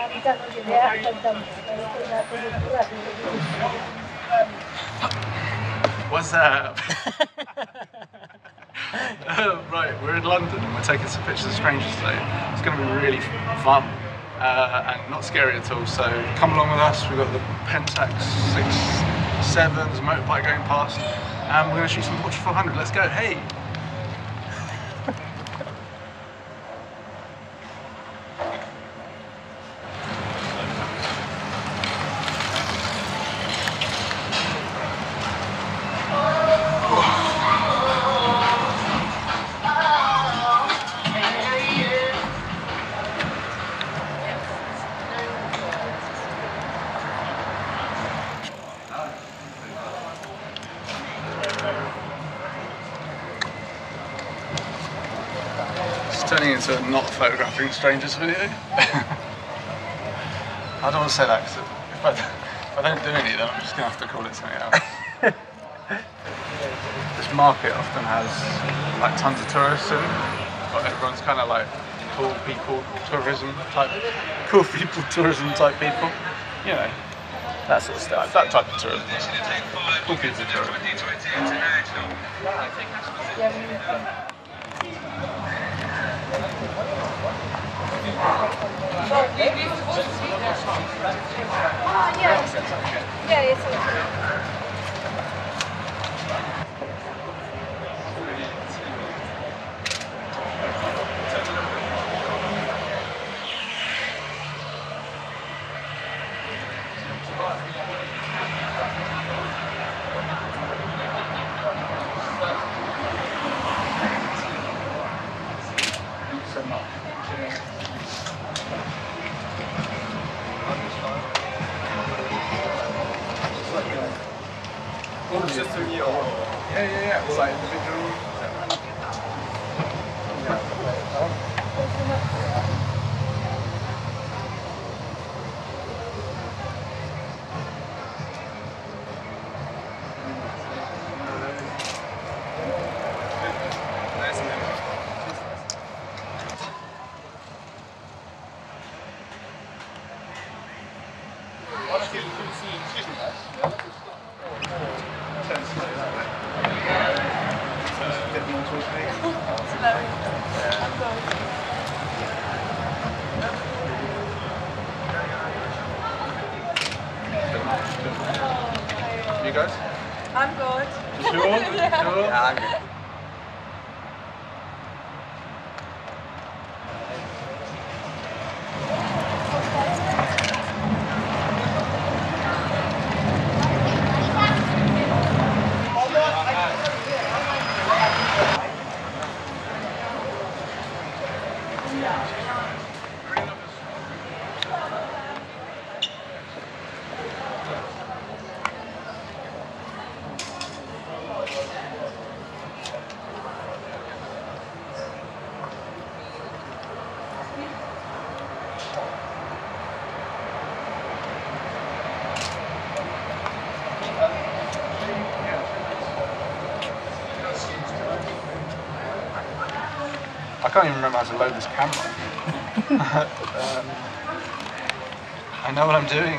What's up? Right, we're in London and we're taking some pictures of strangers today. It's going to be really fun and not scary at all, so come along with us. We've got the Pentax 6.7's motorbike going past and we're going to shoot some Porsche 400. Let's go, hey! Turning into a not photographing strangers video. I don't want to say that because if I don't do any, then I'm just going to have to call it something else. This market often has like tons of tourists in, but everyone's kind of like cool people tourism type people. You know, that sort of stuff, that type of tourism. Cool people tourism. Yeah, it's like individual. You guys? I'm good. You sure? Yeah. Sure? Yeah, I'm good. I can't even remember how to load this camera. I know what I'm doing.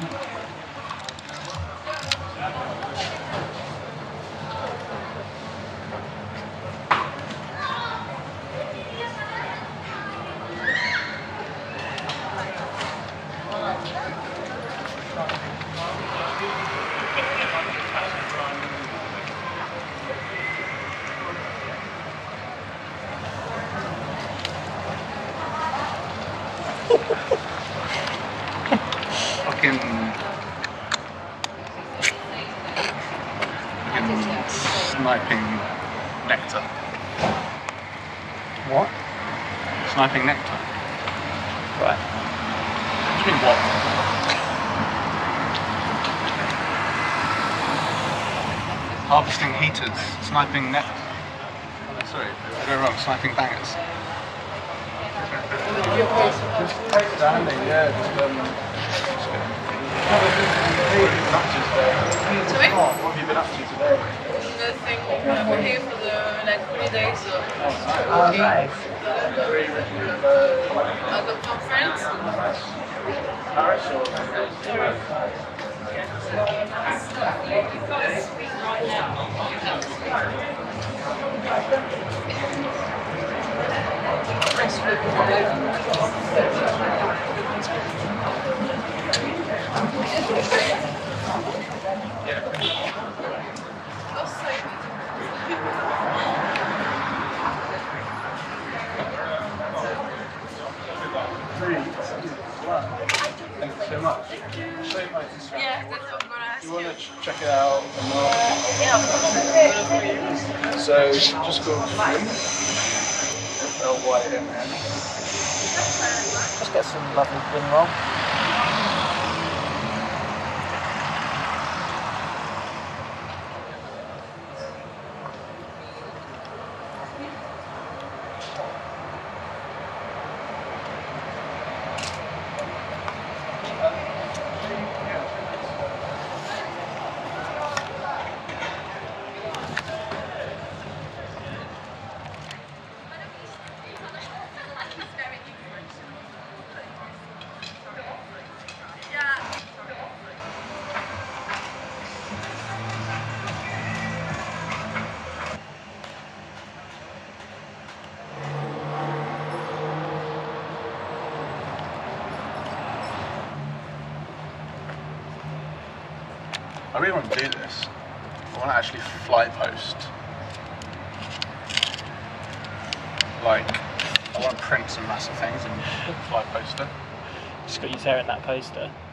Fucking sniping nectar. What? Sniping nectar. Right. What do you mean what? Harvesting heaters, sniping nectar. Oh, sorry, I go wrong. Sniping bangers. Just standing, yeah. What have you been up to today? Sorry? What have you been up to today? another thing. We're here for the like holiday, so. Oh, nice. I got some friends. Thank you so much. Show you my Instagram. Yeah, that's what I'm gonna ask You you. want to check it out? Yeah, of course. So just go L-Y-M-N. Let's get some lovely wing roll. I really want to do this. I want to actually fly post. Like, I want to print some massive things and fly post it. Just got you tearing that poster.